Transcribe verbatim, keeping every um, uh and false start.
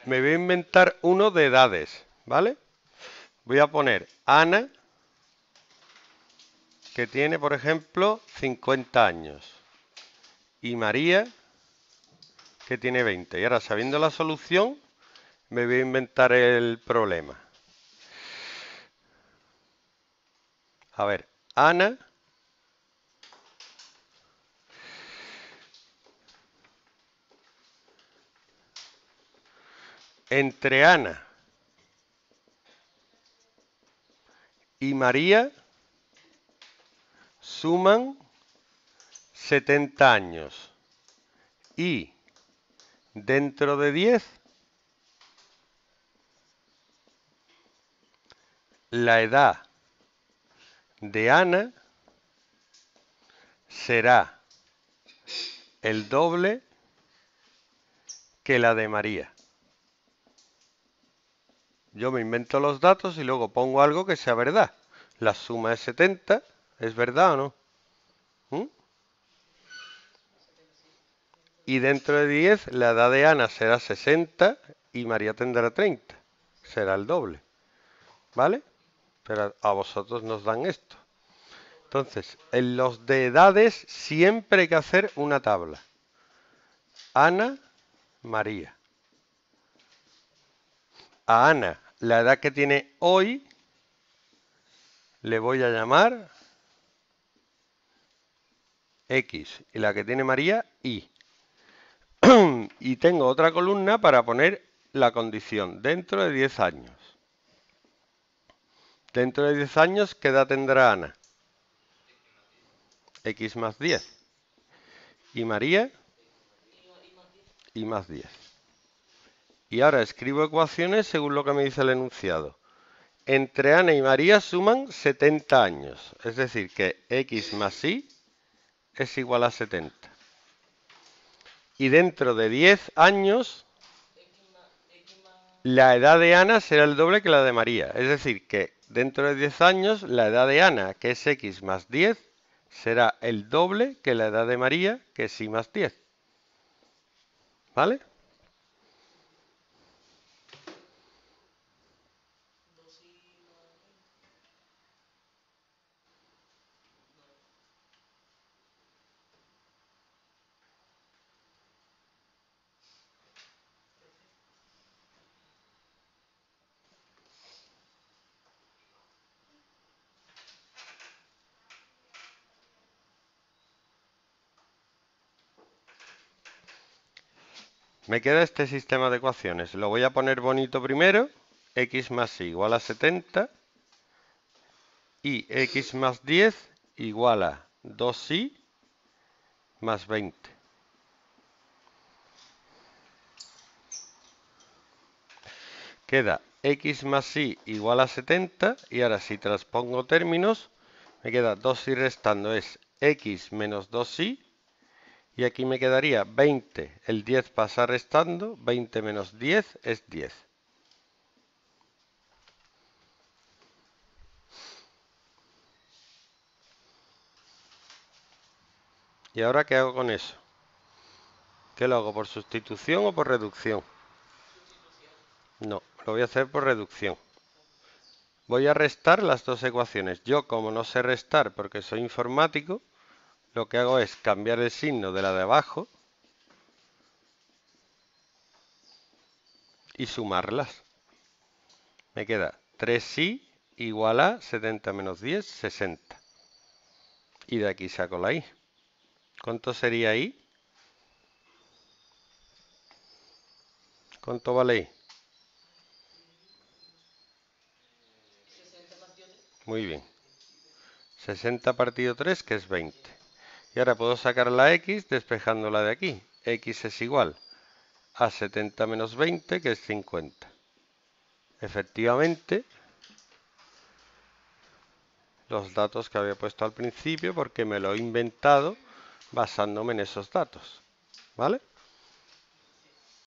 me voy a inventar uno de edades, ¿vale? Voy a poner Ana, que tiene, por ejemplo, cincuenta años, y María, que tiene veinte. Y ahora, sabiendo la solución, me voy a inventar el problema. A ver, Ana entre Ana y María suman setenta años y dentro de diez la edad de Ana será el doble que la de María. Yo me invento los datos y luego pongo algo que sea verdad. La suma es setenta, ¿es verdad o no? ¿Mm? Y dentro de diez la edad de Ana será sesenta y María tendrá treinta. Será el doble. ¿Vale? Pero a vosotros nos dan esto. Entonces, en los de edades siempre hay que hacer una tabla. Ana, María. A Ana, la edad que tiene hoy, le voy a llamar X. Y la que tiene María, Y. Y tengo otra columna para poner la condición dentro de diez años. Dentro de diez años, ¿qué edad tendrá Ana? X más diez. Y María, Y más diez. Y ahora escribo ecuaciones según lo que me dice el enunciado. Entre Ana y María suman setenta años. Es decir, que X más Y es igual a setenta. Y dentro de diez años, la edad de Ana será el doble que la de María. Es decir, que dentro de diez años, la edad de Ana, que es X más diez, será el doble que la edad de María, que es Y más diez. ¿Vale? Me queda este sistema de ecuaciones. Lo voy a poner bonito primero. X más Y igual a setenta. Y X más diez igual a dos Y más veinte. Queda X más Y igual a setenta. Y ahora si transpongo términos, me queda dos Y restando es X menos dos Y. Y aquí me quedaría veinte. El diez pasa restando. veinte menos diez es diez. ¿Y ahora qué hago con eso? ¿Qué lo hago? ¿Por sustitución o por reducción? No, lo voy a hacer por reducción. Voy a restar las dos ecuaciones. Yo, como no sé restar porque soy informático, lo que hago es cambiar el signo de la de abajo y sumarlas. Me queda tres Y igual a setenta menos diez, sesenta. Y de aquí saco la Y. ¿Cuánto sería Y? ¿Cuánto vale Y? Muy bien. sesenta partido tres, que es veinte. Y ahora puedo sacar la X despejándola de aquí. X es igual a setenta menos veinte, que es cincuenta. Efectivamente, los datos que había puesto al principio porque me lo he inventado basándome en esos datos. ¿Vale?